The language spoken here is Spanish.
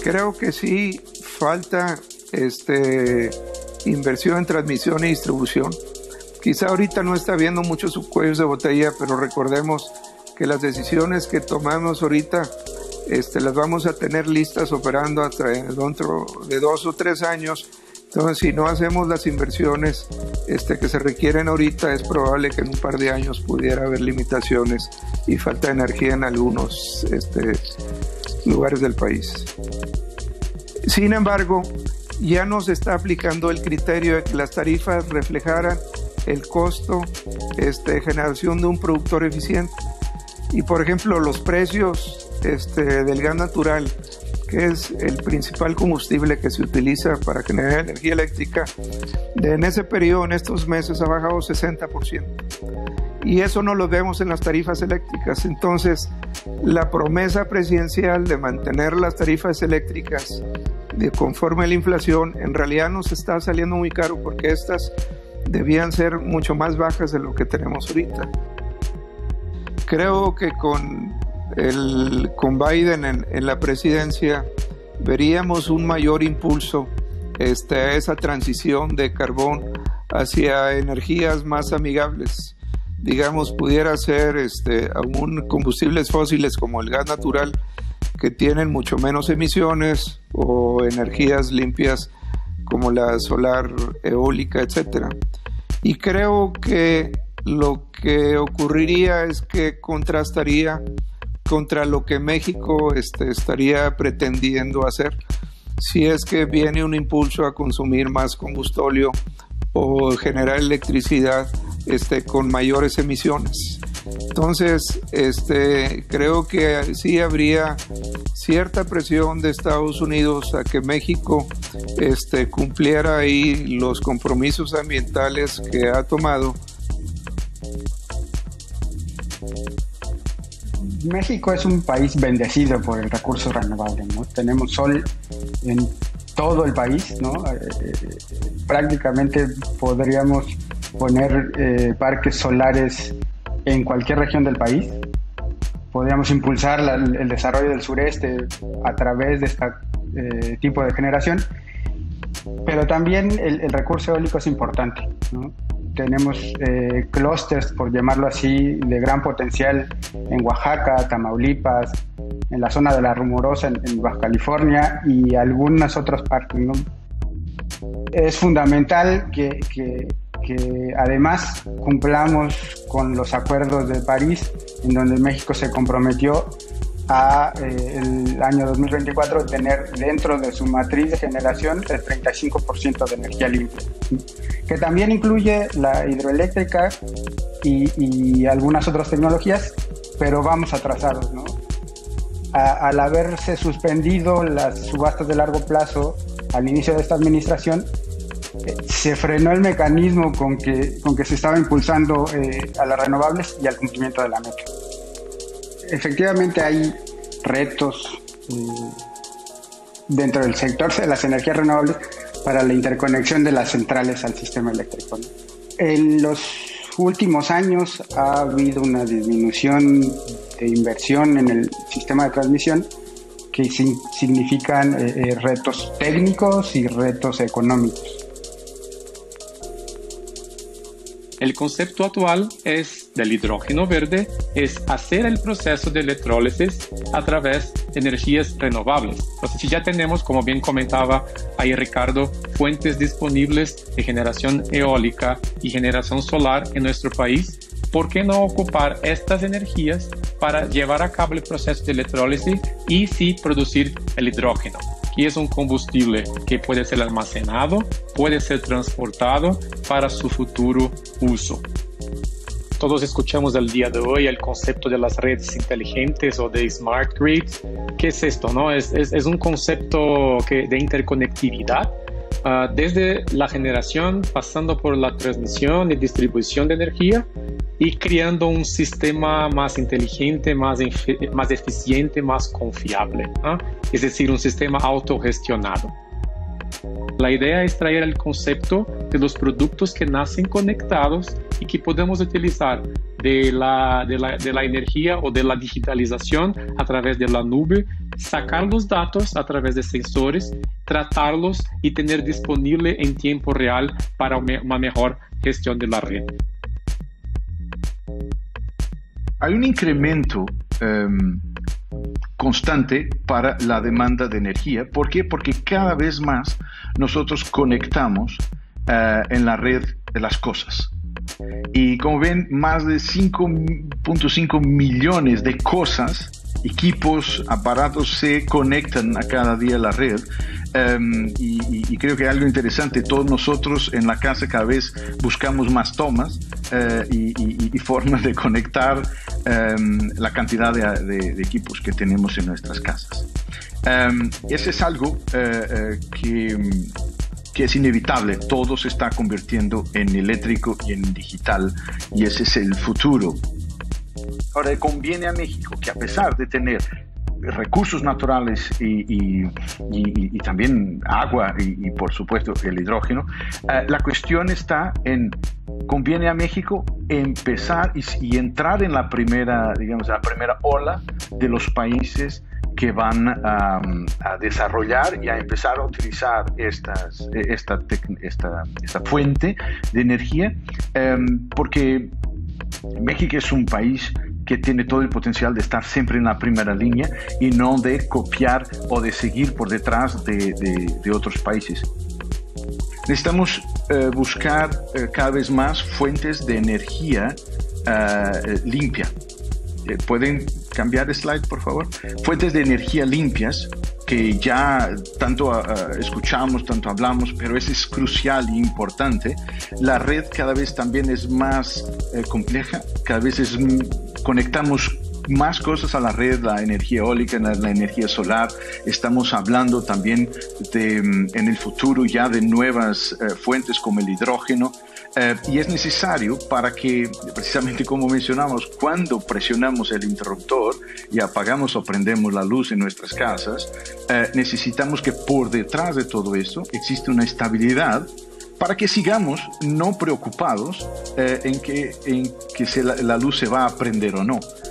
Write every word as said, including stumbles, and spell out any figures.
Creo que sí falta este, inversión en transmisión y distribución. Quizá ahorita no está habiendo muchos cuellos de botella, pero recordemos que las decisiones que tomamos ahorita este, las vamos a tener listas operando hasta dentro de dos o tres años. Entonces, si no hacemos las inversiones este, que se requieren ahorita, es probable que en un par de años pudiera haber limitaciones y falta de energía en algunos este, lugares del país. Sin embargo, ya nos está aplicando el criterio de que las tarifas reflejaran el costo este, de generación de un productor eficiente. Y, por ejemplo, los precios este, del gas natural, que es el principal combustible que se utiliza para generar energía eléctrica, de en ese periodo, en estos meses, ha bajado sesenta por ciento. Y eso no lo vemos en las tarifas eléctricas. Entonces, la promesa presidencial de mantener las tarifas eléctricas de conforme a la inflación, en realidad nos está saliendo muy caro porque estas debían ser mucho más bajas de lo que tenemos ahorita. Creo que con, el, con Biden en, en la presidencia veríamos un mayor impulso este, a esa transición de carbón hacia energías más amigables. Digamos, pudiera ser este, aún combustibles fósiles como el gas natural, que tienen mucho menos emisiones, o energías limpias como la solar, eólica, etcétera. Y creo que lo que ocurriría es que contrastaría contra lo que México este, estaría pretendiendo hacer, si es que viene un impulso a consumir más combustóleo o generar electricidad este, con mayores emisiones. Entonces, este, creo que sí habría cierta presión de Estados Unidos a que México este, cumpliera ahí los compromisos ambientales que ha tomado. México es un país bendecido por el recurso renovable, ¿no? Tenemos sol en todo el país, ¿no? Eh, prácticamente podríamos poner eh, parques solares en cualquier región del país. Podríamos impulsar la, el desarrollo del sureste a través de este eh, tipo de generación, pero también el, el recurso eólico es importante, ¿no? Tenemos eh, clústeres, por llamarlo así, de gran potencial en Oaxaca, Tamaulipas, en la zona de la Rumorosa, en, en Baja California y algunas otras partes, ¿no? Es fundamental que, que, que además cumplamos con los acuerdos de París, en donde México se comprometió a eh, el año dos mil veinticuatro tener dentro de su matriz de generación el treinta y cinco por ciento de energía limpia, que también incluye la hidroeléctrica y, y algunas otras tecnologías, pero vamos atrasados, ¿no? A, al haberse suspendido las subastas de largo plazo al inicio de esta administración, eh, se frenó el mecanismo con que, con que se estaba impulsando eh, a las renovables y al cumplimiento de la meta. Efectivamente hay retos eh, dentro del sector de las energías renovables para la interconexión de las centrales al sistema eléctrico, ¿no? En los últimos años ha habido una disminución de inversión en el sistema de transmisión que sin, significan eh, eh, retos técnicos y retos económicos. El concepto actual es del hidrógeno verde, es hacer el proceso de electrólisis a través de energías renovables. Entonces, si ya tenemos, como bien comentaba ahí Ricardo, fuentes disponibles de generación eólica y generación solar en nuestro país, ¿por qué no ocupar estas energías para llevar a cabo el proceso de electrólisis y sí producir el hidrógeno? Y es un combustible que puede ser almacenado, puede ser transportado para su futuro uso. Todos escuchamos el día de hoy el concepto de las redes inteligentes o de smart grids. ¿Qué es esto, no? Es, es, es un concepto que, de interconectividad uh, desde la generación, pasando por la transmisión y distribución de energía y creando un sistema más inteligente, más, más eficiente, más confiable, ¿no? Es decir, un sistema autogestionado. La idea es traer el concepto de los productos que nacen conectados y que podemos utilizar de la, de la, de la energía o de la digitalización a través de la nube sacar los datos a través de sensores, tratarlos y tener disponible en tiempo real para una mejor gestión de la red. Hay un incremento um, constante para la demanda de energía. ¿Por qué? Porque cada vez más nosotros conectamos uh, en la red de las cosas. Y como ven, más de cinco punto cinco millones de cosas, equipos, aparatos se conectan a cada día a la red. Um, y, y, y creo que algo interesante, todos nosotros en la casa cada vez buscamos más tomas uh, y, y, y formas de conectar um, la cantidad de, de, de equipos que tenemos en nuestras casas. Um, ese es algo uh, uh, que... que es inevitable, todo se está convirtiendo en eléctrico y en digital, y ese es el futuro. Ahora, conviene a México que, a pesar de tener recursos naturales y, y, y, y también agua y, y por supuesto el hidrógeno, eh, la cuestión está en, conviene a México empezar y, y entrar en la primera, digamos, la primera ola de los países que van a, a desarrollar y a empezar a utilizar estas, esta, esta, esta fuente de energía, eh, porque México es un país que tiene todo el potencial de estar siempre en la primera línea y no de copiar o de seguir por detrás de, de, de otros países. Necesitamos eh, buscar eh, cada vez más fuentes de energía eh, limpia. Eh, ¿Pueden cambiar de slide, por favor? Fuentes de energía limpias que ya tanto uh, escuchamos, tanto hablamos, pero eso es crucial y importante. La red cada vez también es más eh, compleja, cada vez es, conectamos más cosas a la red, la energía eólica, la, la energía solar. Estamos hablando también de, en el futuro ya de nuevas eh, fuentes como el hidrógeno. Uh, y es necesario para que, precisamente como mencionamos, cuando presionamos el interruptor y apagamos o prendemos la luz en nuestras casas, uh, necesitamos que por detrás de todo esto existe una estabilidad para que sigamos no preocupados uh, en que, en que se la, la luz se va a prender o no.